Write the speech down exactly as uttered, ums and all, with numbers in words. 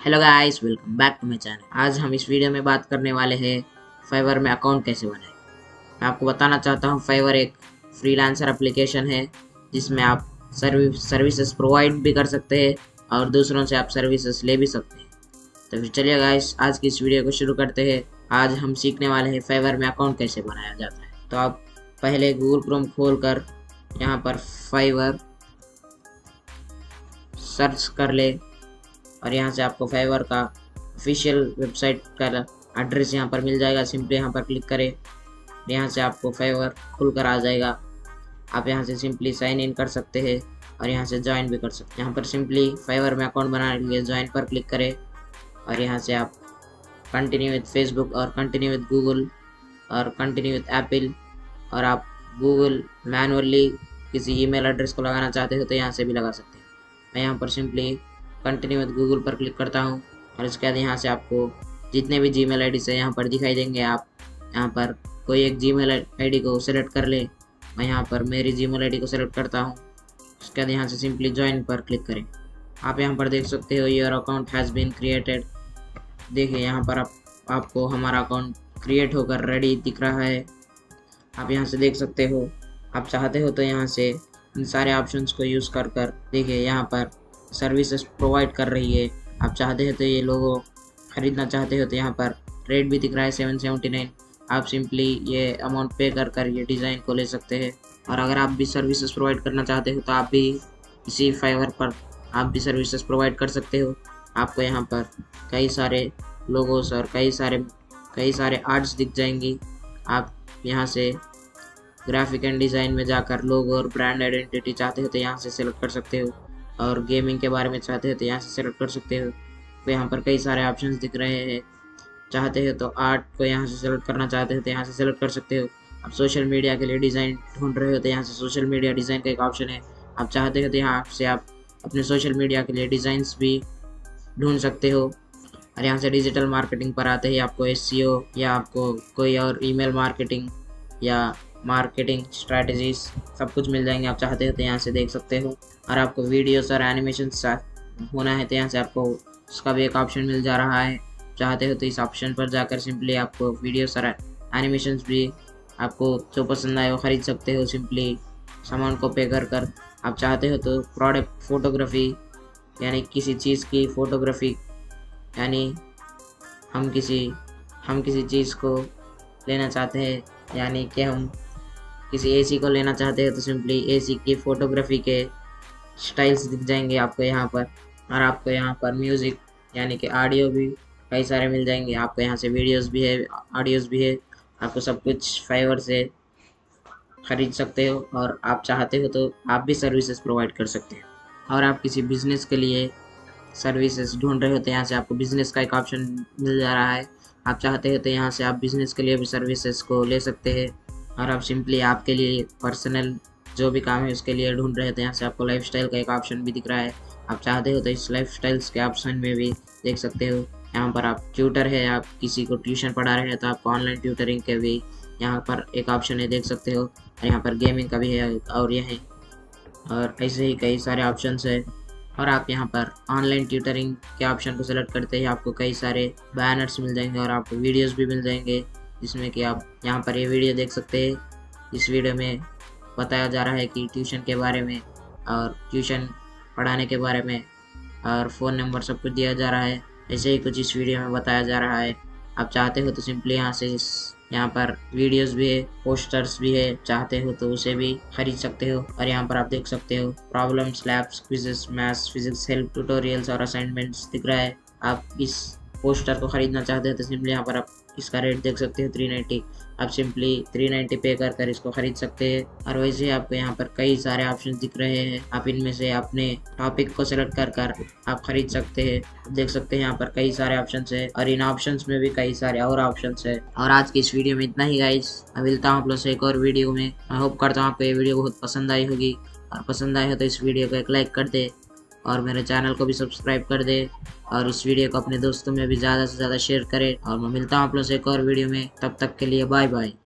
Hello guys, welcome back to my channel. आज हम इस वीडियो में बात करने वाले हैं फाइवर में अकाउंट कैसे बनाएं। मैं आपको बताना चाहता हूं फाइवर एक फ्रीलांसर एप्लीकेशन है जिसमें आप सर्विस सर्विसेज प्रोवाइड भी कर सकते हैं और दूसरों से आप सर्विसेज ले भी सकते हैं। तो फिर चलिए गाइस, आज की इस वीडियो को शुरू करते हैं। आज हम सीखने वाले हैं फाइवर में अकाउंट कैसे बनाया जाता है। तो आप पहले गूगल क्रोम खोल कर यहाँ पर फाइवर सर्च कर ले और यहाँ से आपको फाइवर का ऑफिशियल वेबसाइट का एड्रेस यहाँ पर मिल जाएगा। सिंपली यहाँ पर क्लिक करें, यहाँ से आपको फाइवर खुलकर आ जाएगा। आप यहाँ से सिंपली साइन इन कर सकते हैं और यहाँ से ज्वाइन भी कर सकते हैं। यहाँ पर सिंपली फाइवर में अकाउंट बनाने के लिए ज्वाइन पर क्लिक करें और यहाँ से आप कंटिन्यू विद फेसबुक और कंटिन्यू विद गूगल और कंटिन्यू विद एप्पल, और आप गूगल मैनुअली किसी ईमेल एड्रेस को लगाना चाहते हो तो यहाँ से भी लगा सकते हैं। मैं यहाँ पर सिंपली कंटिन्यू विद गूगल पर क्लिक करता हूँ और इसके बाद यहाँ से आपको जितने भी जीमेल आईडी से यहाँ पर दिखाई देंगे, आप यहाँ पर कोई एक जीमेल आईडी को सेलेक्ट कर ले। मैं यहाँ पर मेरी जीमेल आईडी को सेलेक्ट करता हूँ। उसके बाद यहाँ से सिंपली ज्वाइन पर क्लिक करें। आप यहाँ पर देख सकते हो your account has been created. देखिए यहाँ पर आप, आपको हमारा अकाउंट क्रिएट होकर रेडी दिख रहा है। आप यहाँ से देख सकते हो। आप चाहते हो तो यहाँ से इन सारे ऑप्शंस को यूज़ कर कर देखिए यहाँ पर सर्विसेज प्रोवाइड कर रही है। आप चाहते हो तो ये लोगो ख़रीदना चाहते हो तो यहाँ पर रेट भी दिख रहा है सेवन सेवेंटी नाइन। आप सिंपली ये अमाउंट पे कर कर ये डिज़ाइन को ले सकते हैं। और अगर आप भी सर्विसेज प्रोवाइड करना चाहते हो तो आप भी इसी फाइवर पर आप भी सर्विसेज प्रोवाइड कर सकते हो। आपको यहाँ पर कई सारे लोगोस और कई सारे कई सारे आर्ट्स दिख जाएंगी। आप यहाँ से ग्राफिक एंड डिज़ाइन में जाकर लोगो और ब्रांड आइडेंटिटी चाहते हो तो यहाँ से सेलेक्ट कर सकते हो, और गेमिंग के बारे में चाहते हो तो यहाँ से सेलेक्ट कर सकते हो। तो यहाँ पर कई सारे ऑप्शंस दिख रहे हैं। चाहते हो तो आर्ट को यहाँ से सेलेक्ट करना चाहते हो तो यहाँ से सेलेक्ट कर सकते हो। आप सोशल मीडिया के लिए डिज़ाइन ढूंढ रहे हो तो यहाँ से सोशल मीडिया डिज़ाइन का एक ऑप्शन है। आप चाहते हो तो यहाँ से आप अपने सोशल मीडिया के लिए डिज़ाइंस भी ढूंढ सकते हो। और यहाँ से डिजिटल मार्केटिंग पर आते ही आपको एसईओ या आपको कोई और ईमेल मार्केटिंग या मार्केटिंग स्ट्रैटेजीज सब कुछ मिल जाएंगे। आप चाहते हो तो यहाँ से देख सकते हो। और आपको वीडियोस और एनिमेशन होना है तो यहाँ से आपको उसका भी एक ऑप्शन मिल जा रहा है। चाहते हो तो इस ऑप्शन पर जाकर सिंपली आपको वीडियोस और एनिमेशंस भी आपको जो पसंद आए वो ख़रीद सकते हो सिंपली सामान को पे कर कर। आप चाहते हो तो प्रोडक्ट फोटोग्राफी यानी किसी चीज़ की फ़ोटोग्राफी, यानी हम किसी हम किसी चीज़ को लेना चाहते हैं, यानी कि हम किसी एसी को लेना चाहते हैं तो सिंपली एसी की फ़ोटोग्राफी के स्टाइल्स दिख जाएंगे आपको यहाँ पर। और आपको यहाँ पर म्यूज़िक यानी कि ऑडियो भी कई सारे मिल जाएंगे। आपको यहाँ से वीडियोस भी है, ऑडियोज़ भी है। आपको सब कुछ फाइवर से ख़रीद सकते हो और आप चाहते हो तो आप भी सर्विसेज प्रोवाइड कर सकते हैं। और आप किसी बिज़नेस के लिए सर्विसेज ढूंढ रहे हो तो यहाँ से आपको बिज़नेस का एक ऑप्शन मिल जा रहा है। आप चाहते हो तो यहाँ से आप बिज़नेस के लिए भी सर्विसेज को ले सकते हैं। और आप सिंपली आपके लिए पर्सनल जो भी काम है उसके लिए ढूंढ रहे थे, यहाँ से आपको लाइफस्टाइल का एक ऑप्शन भी दिख रहा है। आप चाहते हो तो इस लाइफस्टाइल्स के ऑप्शन में भी देख सकते हो। यहाँ पर आप ट्यूटर है, आप किसी को ट्यूशन पढ़ा रहे हैं तो आपको ऑनलाइन ट्यूटरिंग के भी यहाँ पर एक ऑप्शन है, देख सकते हो। और यहाँ पर गेमिंग का भी है और यह है, और ऐसे ही कई सारे ऑप्शन है। और आप यहाँ पर ऑनलाइन ट्यूटरिंग के ऑप्शन को सेलेक्ट करते ही आपको कई सारे बैनर्स मिल जाएंगे और आपको वीडियोज़ भी मिल जाएंगे, जिसमें कि आप यहाँ पर ये वीडियो देख सकते हैं। इस वीडियो में बताया जा रहा है कि ट्यूशन के बारे में और ट्यूशन पढ़ाने के बारे में, और फ़ोन नंबर सब कुछ दिया जा रहा है। ऐसे ही कुछ इस वीडियो में बताया जा रहा है। आप चाहते हो तो सिंपली यहाँ से इस यहाँ पर वीडियोस भी है, पोस्टर्स भी है, चाहते हो तो उसे भी खरीद सकते हो। और यहाँ पर आप देख सकते हो problems, labs, quizzes, maths, physics, help, tutorials और असाइनमेंट्स दिख रहा है। आप इस पोस्टर को ख़रीदना चाहते हो तो सिंपली यहाँ पर आप इसका रेट देख सकते हो थ्री नाइन्टी। आप सिंपली थ्री नाइन्टी पे कर कर इसको ख़रीद सकते हैं। और वैसे ही आपको यहाँ पर कई सारे ऑप्शन दिख रहे हैं। आप इनमें से अपने टॉपिक को सेलेक्ट कर कर आप खरीद सकते हैं। देख सकते हैं यहाँ पर कई सारे ऑप्शंस है और इन ऑप्शंस में भी कई सारे और ऑप्शंस है। और आज की इस वीडियो में इतना ही गाइस। मैं मिलता हूँ आप लोग से एक और वीडियो में। मैं होप करता हूँ आपको ये वीडियो बहुत पसंद आई होगी, और पसंद आए हो तो इस वीडियो को एक लाइक कर दे और मेरे चैनल को भी सब्सक्राइब कर दे, और इस वीडियो को अपने दोस्तों में भी ज़्यादा से ज़्यादा शेयर करें। और मैं मिलता हूँ आप लोगों से एक और वीडियो में। तब तक के लिए बाय बाय।